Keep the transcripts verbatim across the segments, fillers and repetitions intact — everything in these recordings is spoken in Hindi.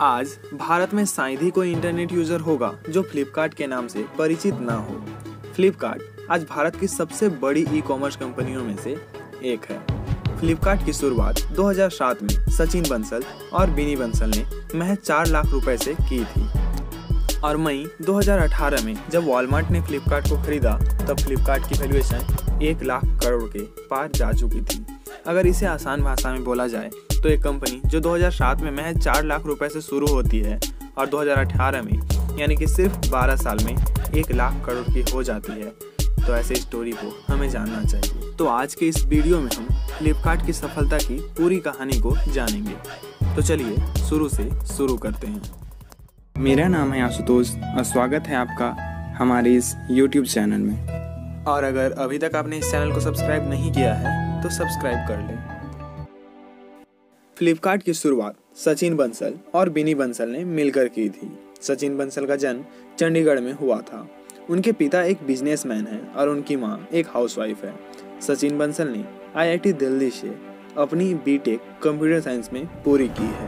आज भारत में शायद ही कोई इंटरनेट यूजर होगा जो फ्लिपकार्ट के नाम से परिचित ना हो। फ्लिपकार्ट आज भारत की सबसे बड़ी ई कॉमर्स कंपनियों में से एक है। फ्लिपकार्ट की शुरुआत दो हज़ार सात में सचिन बंसल और बिनी बंसल ने महज चार लाख रुपए से की थी और मई दो हज़ार अठारह में जब वॉलमार्ट ने फ्लिपकार्ट को खरीदा तब फ्लिपकार्ट की वैल्यूएशन एक लाख करोड़ के पार जा चुकी थी। अगर इसे आसान भाषा में बोला जाए तो एक कंपनी जो दो हज़ार सात में महज चार लाख रुपए से शुरू होती है और दो हज़ार अठारह में यानी कि सिर्फ बारह साल में एक लाख करोड़ की हो जाती है, तो ऐसे स्टोरी को हमें जानना चाहिए। तो आज के इस वीडियो में हम फ्लिपकार्ट की सफलता की पूरी कहानी को जानेंगे। तो चलिए शुरू से शुरू करते हैं। मेरा नाम है आशुतोष और स्वागत है आपका हमारे इस यूट्यूब चैनल में। और अगर अभी तक आपने इस चैनल को सब्सक्राइब नहीं किया है तो सब्सक्राइब कर लें। फ्लिपकार्ट की शुरुआत सचिन बंसल और बिनी बंसल ने मिलकर की थी। सचिन बंसल का जन्म चंडीगढ़ में हुआ था। उनके पिता एक बिजनेसमैन हैं और उनकी मां एक हाउसवाइफ है। सचिन बंसल ने आई आई टी दिल्ली से अपनी बी टेक कंप्यूटर साइंस में पूरी की है।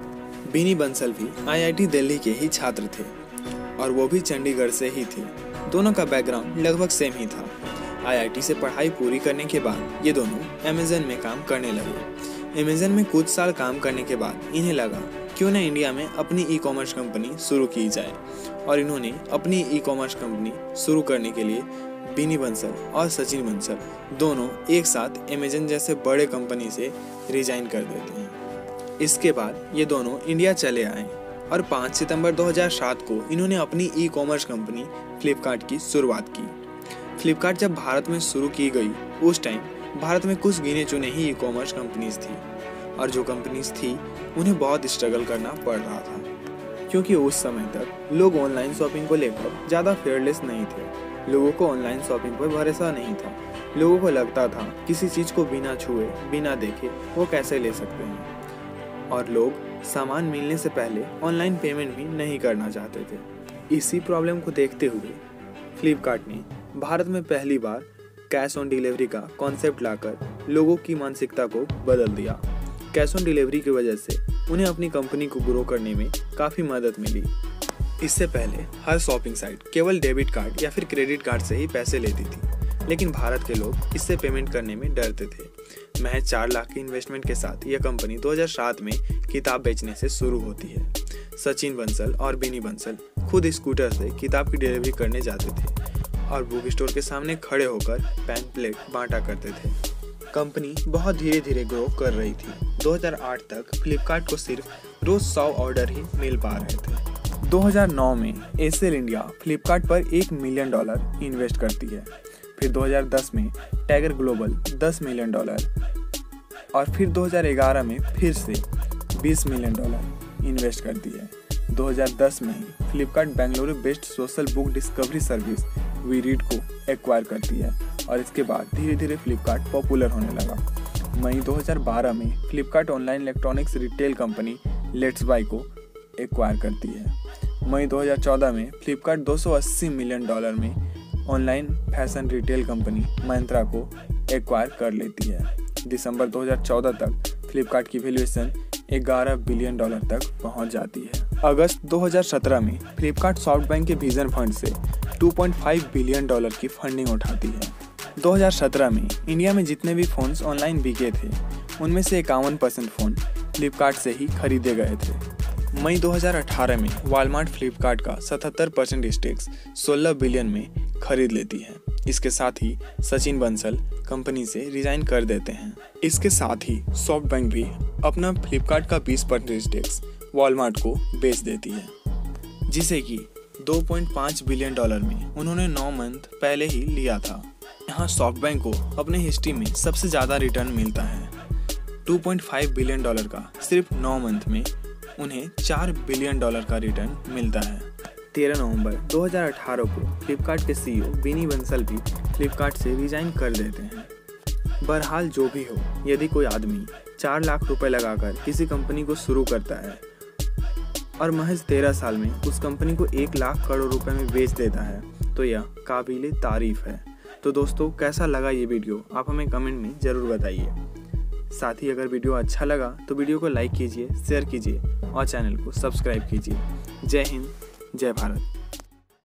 बिनी बंसल भी आई आई टी दिल्ली के ही छात्र थे और वो भी चंडीगढ़ से ही थे। दोनों का बैकग्राउंड लगभग सेम ही था। आई आई टी से पढ़ाई पूरी करने के बाद ये दोनों अमेज़न में काम करने लगे। अमेज़न में कुछ साल काम करने के बाद इन्हें लगा क्यों न इंडिया में अपनी ई कॉमर्स कंपनी शुरू की जाए और इन्होंने अपनी ई कॉमर्स कंपनी शुरू करने के लिए बिनी बंसल और सचिन बंसल दोनों एक साथ अमेज़न जैसे बड़े कंपनी से रिजाइन कर देते हैं। इसके बाद ये दोनों इंडिया चले आए और पाँच सितंबर दो हज़ार सात को इन्होंने अपनी ई कॉमर्स कंपनी फ्लिपकार्ट की शुरुआत की। फ्लिपकार्ट जब भारत में शुरू की गई उस टाइम भारत में कुछ गिने चुने ही ई कॉमर्स कंपनीज थी और जो कंपनीज थी उन्हें बहुत स्ट्रगल करना पड़ रहा था क्योंकि उस समय तक लोग ऑनलाइन शॉपिंग को लेकर ज़्यादा फेयरलेस नहीं थे। लोगों को ऑनलाइन शॉपिंग पर भरोसा नहीं था। लोगों को लगता था किसी चीज़ को बिना छुए बिना देखे वो कैसे ले सकते हैं और लोग सामान मिलने से पहले ऑनलाइन पेमेंट भी नहीं करना चाहते थे। इसी प्रॉब्लम को देखते हुए फ्लिपकार्ट ने भारत में पहली बार कैश ऑन डिलीवरी का कॉन्सेप्ट लाकर लोगों की मानसिकता को बदल दिया। कैश ऑन डिलीवरी की वजह से उन्हें अपनी कंपनी को ग्रो करने में काफ़ी मदद मिली। इससे पहले हर शॉपिंग साइट केवल डेबिट कार्ड या फिर क्रेडिट कार्ड से ही पैसे लेती थी, लेकिन भारत के लोग इससे पेमेंट करने में डरते थे। महज चार लाख की इन्वेस्टमेंट के साथ यह कंपनी दो हज़ार सात में किताब बेचने से शुरू होती है। सचिन बंसल और बिनी बंसल खुद स्कूटर से किताब की डिलीवरी करने जाते थे और बुक स्टोर के सामने खड़े होकर पेन प्लेट बांटा करते थे। कंपनी बहुत धीरे धीरे ग्रो कर रही थी। दो हज़ार आठ तक फ्लिपकार्ट को सिर्फ रोज सौ ऑर्डर ही मिल पा रहे थे। दो हज़ार नौ में एसेल इंडिया फ्लिपकार्ट पर एक मिलियन डॉलर इन्वेस्ट करती है। फिर दो हज़ार दस में टाइगर ग्लोबल दस मिलियन डॉलर और फिर दो हज़ार ग्यारह में फिर से बीस मिलियन डॉलर इन्वेस्ट करती है। दो हज़ार दस में ही Flipkart Bengaluru based social book discovery service WeRead को एक्वायर करती है और इसके बाद धीरे धीरे फ्लिपकार्ट पॉपुलर होने लगा। मई दो हज़ार बारह में Flipkart online electronics retail company Letsbuy को एक्वायर करती है। मई दो हज़ार चौदह में फ्लिपकार्ट दो सौ अस्सी मिलियन डॉलर में online fashion retail company Myntra को एक्वायर कर लेती है। दिसंबर दो हज़ार चौदह तक फ्लिपकार्ट की वैल्यूएशन ग्यारह बिलियन डॉलर तक पहुंच जाती है। अगस्त दो हज़ार सत्रह में फ्लिपकार्ट सॉफ्टबैंक के विजन फंड से दो पॉइंट पाँच बिलियन डॉलर की फंडिंग उठाती है। दो हज़ार सत्रह में इंडिया में जितने भी फ़ोन्स ऑनलाइन बिके थे उनमें से इक्यावन परसेंट फ़ोन फ्लिपकार्ट से ही खरीदे गए थे। मई दो हज़ार अठारह में वॉलमार्ट फ्लिपकार्ट का सतहत्तर परसेंट स्टेक्स सोलह बिलियन में खरीद लेती है। इसके साथ ही सचिन बंसल कंपनी से रिजाइन कर देते हैं। इसके साथ ही सॉफ्टबैंक भी अपना फ्लिपकार्ट का बीस परसेंट स्टेक्स वॉलमार्ट को बेच देती है, जिसे कि दो पॉइंट पाँच बिलियन डॉलर में उन्होंने नौ मंथ पहले ही लिया था। यहाँ सॉफ्टबैंक को अपने हिस्ट्री में सबसे ज़्यादा रिटर्न मिलता है। दो पॉइंट पाँच बिलियन डॉलर का सिर्फ नौ मंथ में उन्हें चार बिलियन डॉलर का रिटर्न मिलता है। तेरह नवंबर दो हज़ार अठारह को फ्लिपकार्ट के सी ई ओ बिनी बंसल भी फ्लिपकार्ट से रिजाइन कर देते हैं। बहरहाल जो भी हो, यदि कोई आदमी चार लाख रुपए लगाकर किसी कंपनी को शुरू करता है और महज तेरह साल में उस कंपनी को एक लाख करोड़ रुपए में बेच देता है तो यह काबिले तारीफ है। तो दोस्तों, कैसा लगा ये वीडियो आप हमें कमेंट में ज़रूर बताइए। साथ ही अगर वीडियो अच्छा लगा तो वीडियो को लाइक कीजिए, शेयर कीजिए और चैनल को सब्सक्राइब कीजिए। जय हिंद, जय भारत।